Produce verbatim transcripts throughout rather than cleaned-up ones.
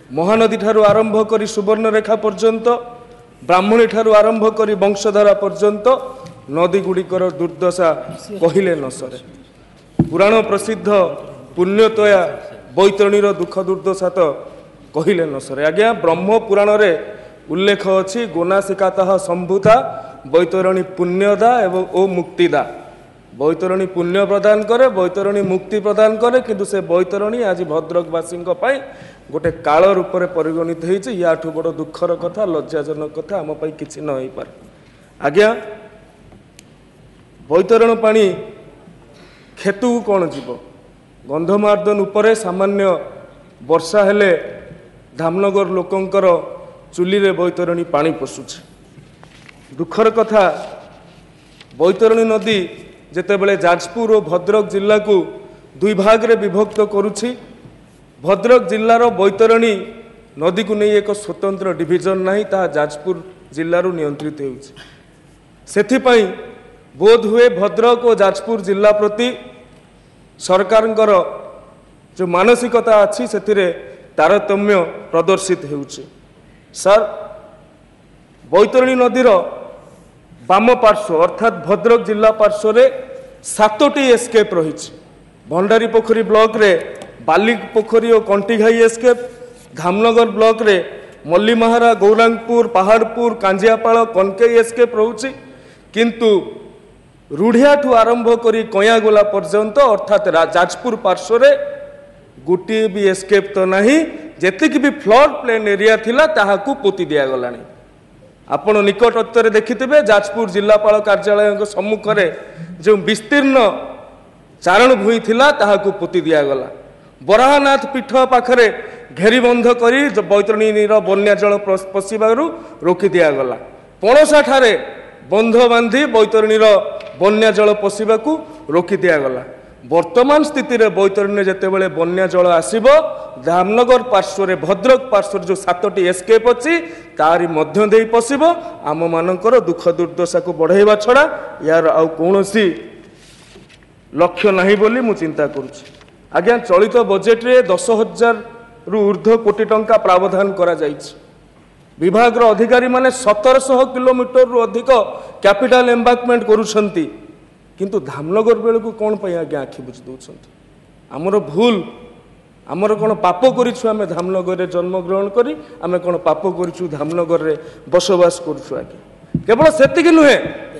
महानदी ठारू आरंभ करी सुवर्णरेखा पर्यंत ब्राह्मणी ठारू आरंभ करी वंशधारा पर्यंत नदी गुड़िकर दुर्दशा कहले न सरे। पुराण प्रसिद्ध पुण्यतया बैतरणीर दुख दुर्दशा तो कहले न सरे। आज्ञा ब्रह्म पुराण रे उल्लेख अछि गोनासिकातः संभूता बैतरणी पुण्यदा एवं ओ मुक्तिदा। बैतरणी पुण्य प्रदान करे, बैतरणी मुक्ति प्रदान करे, किंतु से बैतरणी आज भद्रकवासी गोटे काल रूप में परिगणित होती। याठू बड़ दुखर कथा लज्जाजनक कथा आम किसी न हो पारे। आज्ञा बैतरण पानी खेतु कौन जीव गंधमार्दन उपरे सामान्य वर्षा हेले धामनगर लोकंकर चुली रे बैतरणी पानी पशुचे। दुखर कथा बैतरणी नदी जेतेबेले जाजपुर और भद्रक जिला को दुई भाग रे विभक्त करुछि। भद्रक जिल्लार बैतरणी नदी को नहीं एक स्वतंत्र डिविजन नहीं, ता जाजपुर जिल्लारू नियंत्रित होउछि। सेथिपई बोध हुए भद्रक और जाजपुर जिला प्रति सरकारंकर जो मानसिकता अच्छी से तारतम्य प्रदर्शित होउछि। सर बैतरणी नदीर बाम पार्श्व अर्थात भद्रक जिला पार्श्व रे सातोटी एस्केप रही। भंडारी पोखरी ब्लॉक रे बाली पोखरी और कंटीघाई एस्केप, धामनगर ब्लॉक रे मल्लीमाहारा गौरांगपुर पहाड़पुर कांजियापाड़ कनकेई एस्केप रोचे। किंतु रूढ़िया ठू आरंभ करी कयागोला पर्यंत अर्थात जाजपुर पार्श्व रे गोटे भी एस्केप तो नहीं। जेतिक भी फ्लड प्लेन एरिया थिला ताहाकू पोती दिया गलानी। आपण निकटतर देखिथिबे जाजपुर जिलापाल कार्यालय सम्मुख में जो विस्तीर्ण चारण भूई थिला ताहाकू पोती दिया गला। बराहनाथ पीठ पाखरे घेरीबंध करी बैतरणीर बन्या जल पशिबारु रोकी दिया गला। पणसा ठारे बंध बांधी बैतरणीर बन्या जल पशिबाकू रोकी दिया गला। वर्तमान स्थिति रे बैतरणी जेतेबेले बन्या जल आसीबो धामनगर पार्श्व रे भद्रक पार्श्व जो सातटी एस्केप अछि तारी मध्य देई पशिबो। आम मानकर दुख दुर्दशा को बढ़ाइबा छड़ा यार आउ कोनोसी लक्ष्य नाही बोली मु चिंता करूछि। आज्ञा चलित बजेट रे दस हजार रु ऊर्ध्व कोटी टंका प्रावधान करा जाइछि। विभाग रो अधिकारी माने सत्रह सौ किलोमीटर रु अधिक कैपिटल एम्बांकमेंट करूछंती, किंतु धामनगर बेल को कौन पाई आज्ञा आखि बुझ दौरान। आमर भूल आमर कौन पाप करूँ आम धामनगर जन्म ग्रहण करी आम कौन पाप करूँ धामनगर रे बसवास करूँ। आज्ञा केवल सेतिकी नुहे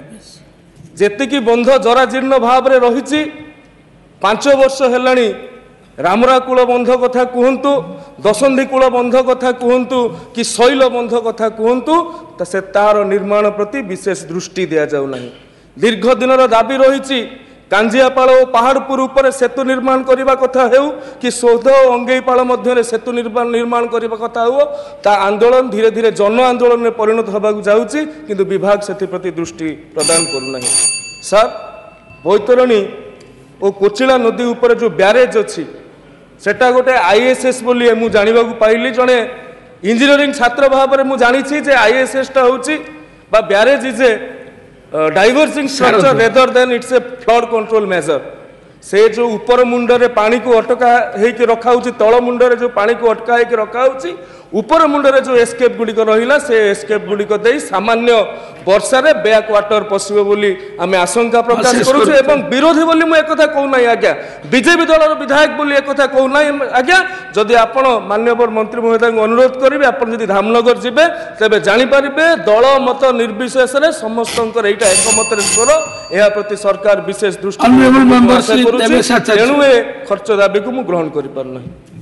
जेतिकी बंध जराजीर्ण भाव रे रही पांच वर्ष हेलानी रामरा कूल बंध कथा कहतु, दशंधी कूल बंध कथा कहतु कि शैल बंध कथा कहतु, से तार निर्माण प्रति विशेष दृष्टि दिया जाऊ नहीं। दीर्घ दिन दाबी रही कांजियापाड़ और पहाड़पुर उपर सेतु निर्माण करने कथा हो कि सौध और अंगईपाड़ मध्य सेतु निर्माण निर्माण करने कथा हो, ता आंदोलन धीरे धीरे जन आंदोलन में परिणत होगा जाऊँगी, किंतु विभाग से प्रति दृष्टि प्रदान करूना। सर बैतरणी और कोचिला नदी उपर जो ब्यारेज अच्छी सेटा गोटे आईएसएस बोली मु जानिबा को पाइली। जने इंजीनियरिंग छात्र भाव में मुझे जानी जे आईएसएस टा होची बा barrage is a diverting structure rather than it's a flood control measure. से जो ऊपर मुंडरे पानी को अटका होकर रखा तल मुंडरे जो पानी को अटका होकर रखा ऊपर मुंडरे जो एस्केप गुड़िक रहा से एस्केप गुड़िक दे सामान्य वर्षा रे बैक वाटर पशिबो बोली आमे आशंका प्रकाश करूछु। एवं विरोधी बोली मु एकथा कहू नाही आज्ञा, बीजेपी दलर विधायक बोली एकथा कहू नाही आज्ञा। जदि आपण माननीय मंत्री महोदय को अनुरोध करिवे आपण जदि धामनगर जिबे तेबे जानि परिबे दल मत निर्विशेष रे समस्तंकर एटा एकमत रे स्वर एहा प्रति सरकार विशेष दृष्टि तेणु ए खर्च दाबी को मु ग्रहण करि पार नाही।